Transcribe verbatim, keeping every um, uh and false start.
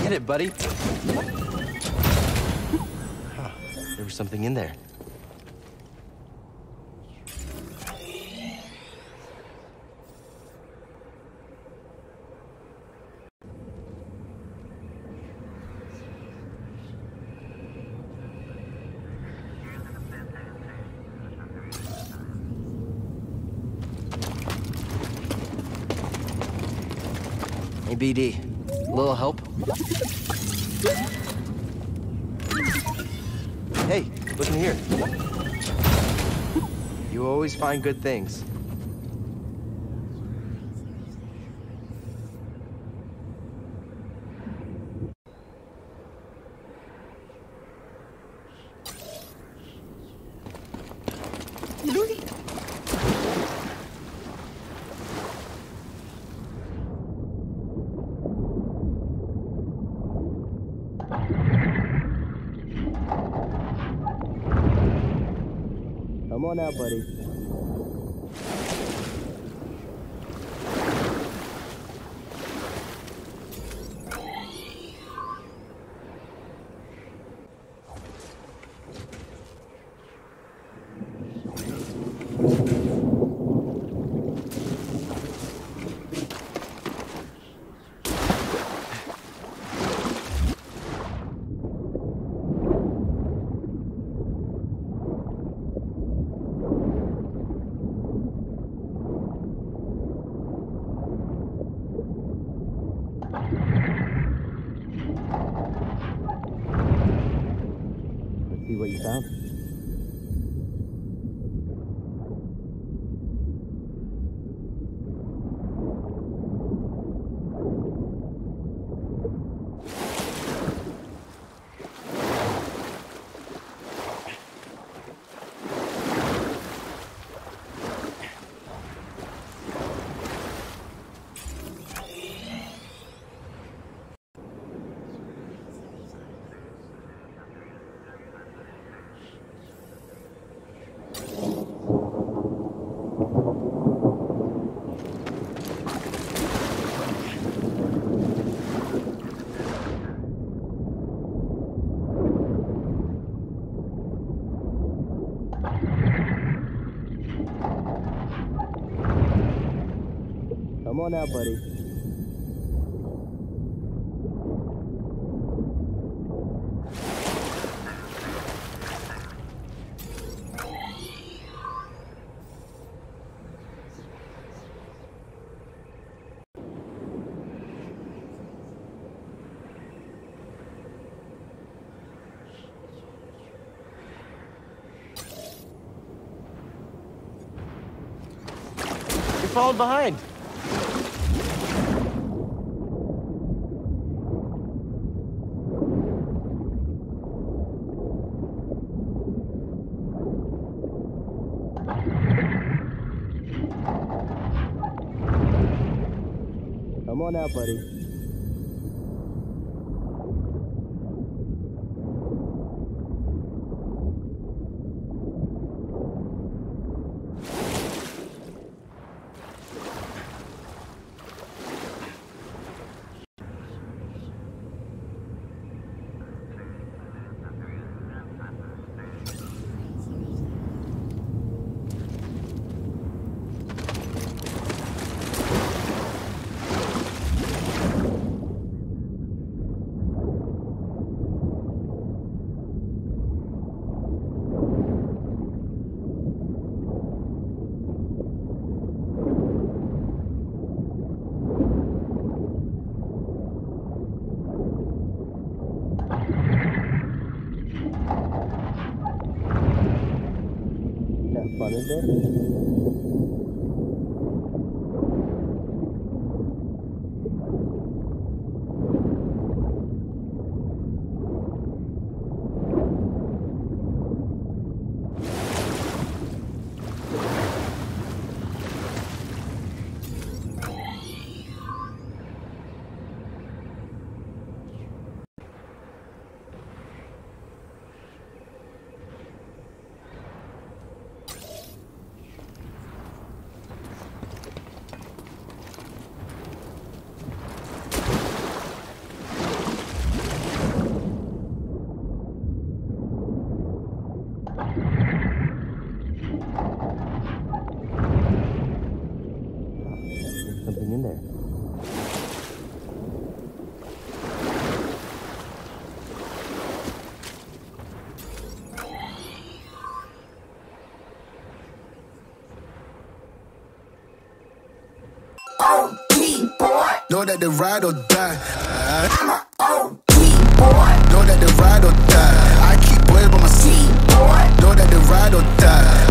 Get it, buddy. Huh. There was something in there. Hey, B D. A little help? Hey, look in here. You always find good things. Come on out, buddy. See what you found? Come on out, buddy. You're falling behind. Come on out, buddy. Fun, is it? Know that they ride or die. I'm my own team, boy. Know that they ride or die. I keep boys by my seat, boy. Know that they ride or die.